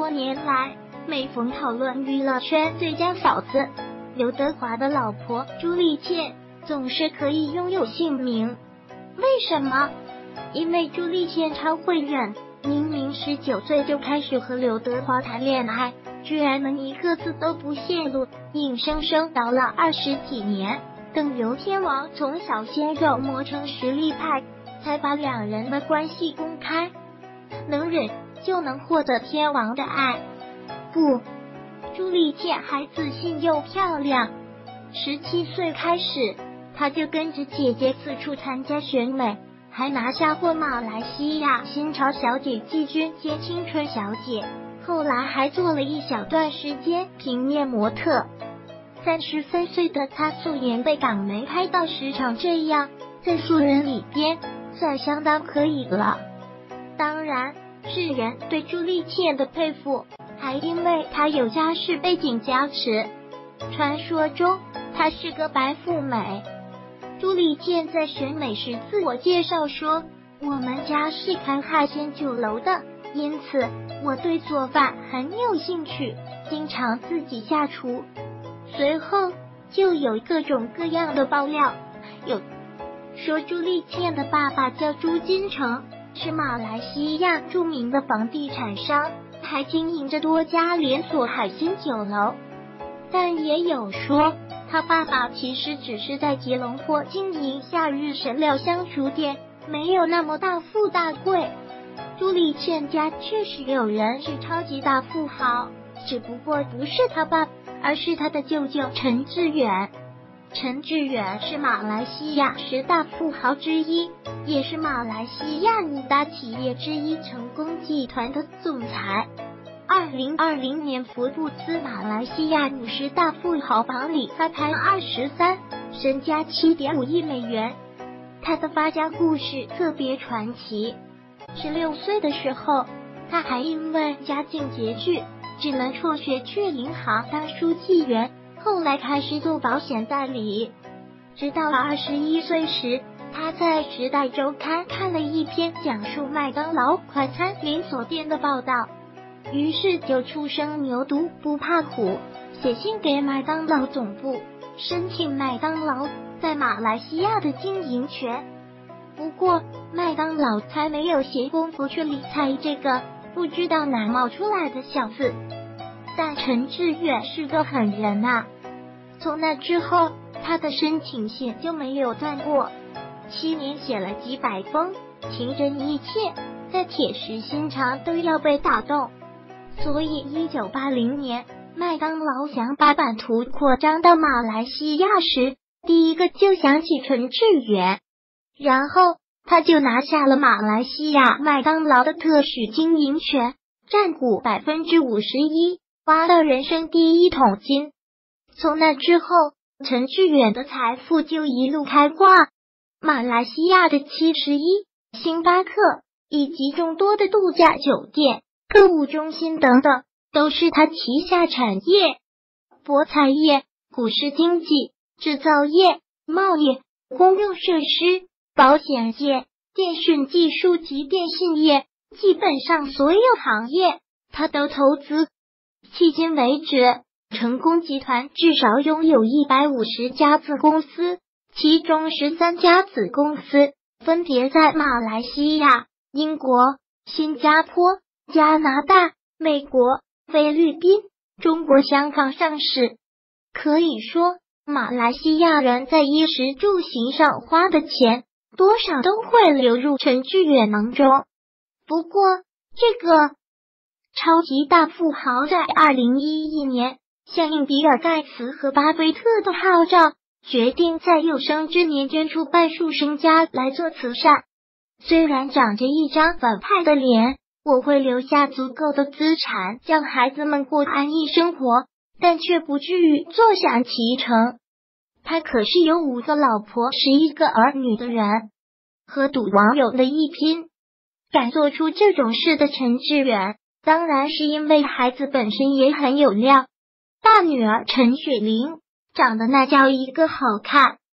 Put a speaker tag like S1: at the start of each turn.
S1: 年来，每逢讨论娱乐圈最佳嫂子，刘德华的老婆朱丽倩总是可以拥有姓名。为什么？因为朱丽倩超会忍，明明19岁就开始和刘德华谈恋爱，居然能一个字都不泄露，硬生生熬了20几年，等刘天王从小鲜肉磨成实力派，才把两人的关系公开。能忍就能获得天王的爱？不，朱丽倩还自信又漂亮。17岁开始，她就跟着姐姐四处参加选美，还拿下过马来西亚新潮小姐季军兼青春小姐，后来还做了一小段时间平面模特。33岁的她素颜被港媒拍到时常这样，在素人里边算相当可以了。当然，世人对朱丽倩的佩服，还因为她有家世背景加持。传说中，她是个白富美。朱丽倩在选美时自我介绍说：“我们家是开海鲜酒楼的，因此我对做饭很有兴趣，经常自己下厨。”随后就有各种各样的爆料，有说朱丽倩的爸爸叫朱金城，是马来西亚著名的房地产商，还经营着多家连锁海鲜酒楼。但也有说，他爸爸其实只是在吉隆坡经营夏日神料香厨店，没有那么大富大贵。朱丽倩家确实有人是超级大富豪，只不过不是他爸，而是他的舅舅陈志远。陈志远是马来西亚10大富豪之一，也是马来西亚5大企业之一成功集团的总裁。2020年福布斯马来西亚50大富豪榜里，他排23，身家7.5亿美元。他的发家故事特别传奇。16岁的时候，他还因为家境拮据，只能辍学去银行当书记员，后来开始做保险代理。直到21岁时，他在《时代周刊》看了一篇讲述麦当劳快餐连锁店的报道，于是就初生牛犊不怕虎，写信给麦当劳总部，申请麦当劳在马来西亚的经营权。不过麦当劳才没有闲工夫去理睬这个不知道哪冒出来的小子。但陈志远是个狠人啊，从那之后他的申请信就没有断过，7年写了几百封，情真意切，在铁石心肠都要被打动。所以1980年麦当劳想把版图扩张到马来西亚时，第一个就想起陈志远，然后他就拿下了马来西亚麦当劳的特许经营权，占股51%，挖到人生第一桶金。从那之后，陈志远的财富就一路开挂，马来西亚的71、星巴克以及众多的度假酒店、购物中心等等，都是他旗下产业。博彩业、股市经济、制造业、贸易、公用设施、保险业、电讯技术及电信业，基本上所有行业他都投资。迄今为止，成功集团至少拥有150家子公司，其中13家子公司分别在马来西亚、英国、新加坡、加拿大、美国、菲律宾、中国香港上市。可以说，马来西亚人在衣食住行上花的钱，多少都会流入陈志远囊中。不过，这个超级大富豪在2011年响应比尔盖茨和巴菲特的号召，决定在有生之年捐出半数身家来做慈善。虽然长着一张反派的脸，我会留下足够的资产让孩子们过安逸生活，但却不至于坐享其成。他可是有5个老婆11个儿女的人，和赌王有了一拼。敢做出这种事的陈志远，当然是因为孩子本身也很有料。大女儿陈雪玲长得那叫一个好看，